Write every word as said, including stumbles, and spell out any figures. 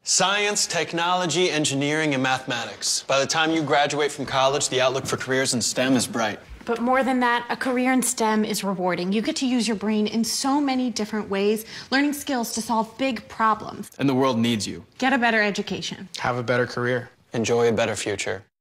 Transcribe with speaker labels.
Speaker 1: Science, technology, engineering, and mathematics. By the time you graduate from college, the outlook for careers in STEM is bright.
Speaker 2: But more than that, a career in STEM is rewarding. You get to use your brain in so many different ways, learning skills to solve big problems.
Speaker 1: And the world needs you.
Speaker 2: Get a better education.
Speaker 3: Have a better career.
Speaker 1: Enjoy a better future.